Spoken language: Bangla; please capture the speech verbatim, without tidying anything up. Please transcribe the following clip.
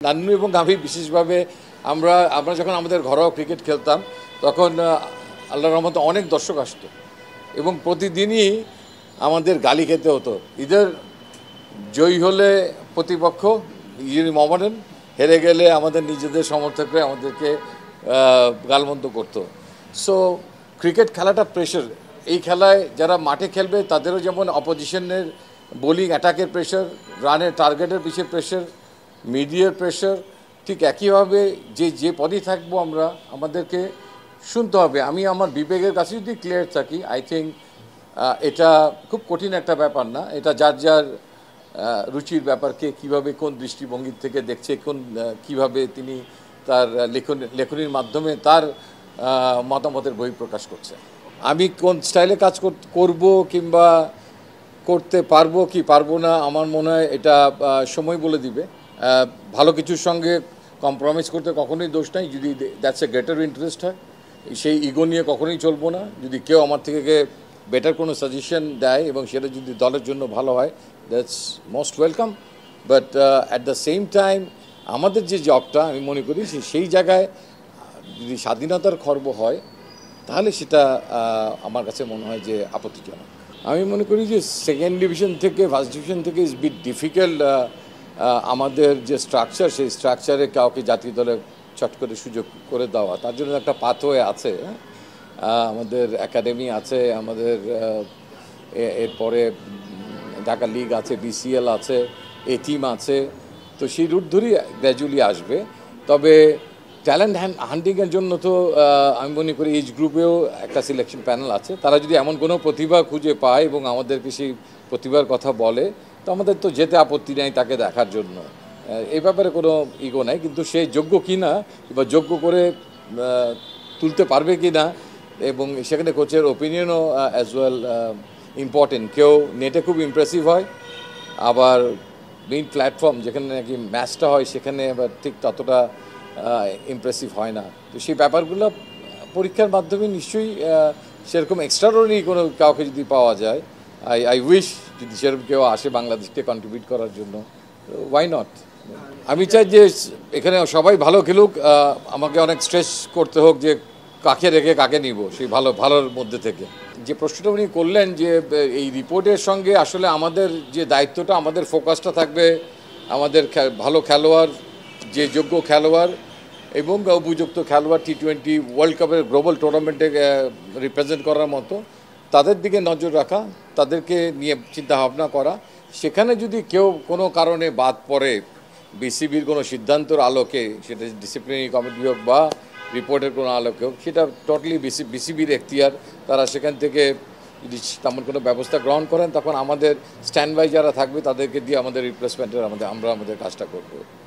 নান্নু এবং আমি বিশেষভাবে আমরা আমরা যখন আমাদের ঘরোয়া ক্রিকেট খেলতাম তখন আল্লাহর রহমতে অনেক দর্শক আসতো এবং প্রতিদিনই আমাদের গালি খেতে হতো। ইদার জয়ী হলে প্রতিপক্ষ ইউনি মোহামেডান, হেরে গেলে আমাদের নিজেদের সমর্থকরা আমাদেরকে গালমন্দ করতো। সো ক্রিকেট খেলাটা প্রেশার, এই খেলায় যারা মাঠে খেলবে তাদেরও যেমন অপোজিশনের বোলিং অ্যাটাকের প্রেশার, রানের টার্গেটের পিছিয়ে প্রেশার, মিডিয়ার প্রেশার, ঠিক একইভাবে যে যে পদই থাকবো আমরা আমাদেরকে শুনতে হবে। আমি আমার বিবেকের কাছে যদি ক্লিয়ার থাকি, আই থিঙ্ক এটা খুব কঠিন একটা ব্যাপার না। এটা যার যার রুচির ব্যাপারকে কীভাবে কোন দৃষ্টিভঙ্গির থেকে দেখছে, কোন কীভাবে তিনি তার লেখন লেখনীর মাধ্যমে তার মতামতের বহিঃপ্রকাশ করছে। আমি কোন স্টাইলে কাজ করব কিংবা করতে পারবো কি পারবো না, আমার মনে হয় এটা সময় বলে দিবে। ভালো কিছুর সঙ্গে কম্প্রোমাইজ করতে কখনোই দোষ নাই, যদি দ্যাটস এ গ্রেটার ইন্টারেস্ট হয়। সেই ইগো নিয়ে কখনোই চলবো না। যদি কেউ আমার থেকে বেটার কোনো সাজেশন দেয় এবং সেটা যদি দলের জন্য ভালো হয়, that's most welcome. But at the same time আমাদের যে জবটা আমি মনে করি সেই জায়গায় যদি স্বাধীনতার খর্ব হয় তাহলে সেটা আমার কাছে মনে হয় যে আপত্তিজনক। আমি মনে করি যে সেকেন্ড ডিভিশন থেকে ফার্স্ট ডিভিশন থেকে ইজ বিট ডিফিকাল্ট। আমাদের যে স্ট্রাকচার, সেই স্ট্রাকচারে কাউকে জাতীয় দলে চট করে সুযোগ করে দেওয়া, তার জন্য একটা পাথওয়ে আছে। আমাদের একাডেমি আছে, আমাদের এরপরে ঢাকা লিগ আছে, বিসিএল আছে, এ টিম আছে, তো সেই রুট ধরেই গ্র্যাজুয়ালি আসবে। তবে ট্যালেন্ট হান্টিংয়ের জন্য তো আমি মনে করি এইচ গ্রুপেও একটা সিলেকশন প্যানেল আছে। তারা যদি এমন কোনো প্রতিভা খুঁজে পায় এবং আমাদেরকে সেই প্রতিভার কথা বলে, তো আমাদের তো যেতে আপত্তি নেই তাকে দেখার জন্য। এই ব্যাপারে কোনো ইগো নাই, কিন্তু সে যোগ্য কি না বা যোগ্য করে তুলতে পারবে কি না, এবং সেখানে কোচের ওপিনিয়নও অ্যাজ ওয়েল ইম্পর্টেন্ট। কেউ নেটে খুব ইমপ্রেসিভ হয়, আবার মেইন প্ল্যাটফর্ম যেখানে নাকি ম্যাচটা হয় সেখানে আবার ঠিক ততটা ইমপ্রেসিভ হয় না। তো সেই ব্যাপারগুলো পরীক্ষার মাধ্যমে নিশ্চয়ই সেরকম এক্সট্রাঅর্ডিনারি কোনো কাউকে যদি পাওয়া যায়, আই আই উইশ যদি সেরকম কেউ আসে বাংলাদেশকে কন্ট্রিবিউট করার জন্য, ওয়াই নট। আমি চাই যে এখানে সবাই ভালো খেলুক, আমাকে অনেক স্ট্রেস করতে হোক যে কাকে রেখে কাকে নিব সেই ভালো ভালোর মধ্যে থেকে। যে প্রশ্নটা উনি করলেন যে এই রিপোর্টের সঙ্গে আসলে আমাদের যে দায়িত্বটা, আমাদের ফোকাসটা থাকবে আমাদের ভালো খেলোয়াড়, যে যোগ্য খেলোয়াড় এবং উপযুক্ত খেলোয়াড় টি টোয়েন্টি ওয়ার্ল্ড কাপের গ্লোবাল টুর্নামেন্টে রিপ্রেজেন্ট করার মতো, তাদের দিকে নজর রাখা, তাদেরকে নিয়ে চিন্তাভাবনা করা। সেখানে যদি কেউ কোনো কারণে বাদ পড়ে বিসিবির কোনো সিদ্ধান্তর আলোকে, সেটা ডিসিপ্লিনারি কমিটি হোক বা রিপোর্টের কোনো আলোকে হোক, সেটা টোটালি বিসি বিসিবির এখতিয়ার। তারা সেখান থেকে যদি তেমন কোনো ব্যবস্থা গ্রহণ করেন, তখন আমাদের স্ট্যান্ড বাই যারা থাকবে তাদেরকে দিয়ে আমাদের রিপ্লেসমেন্টের আমাদের আমরা আমাদের কাজটা করব।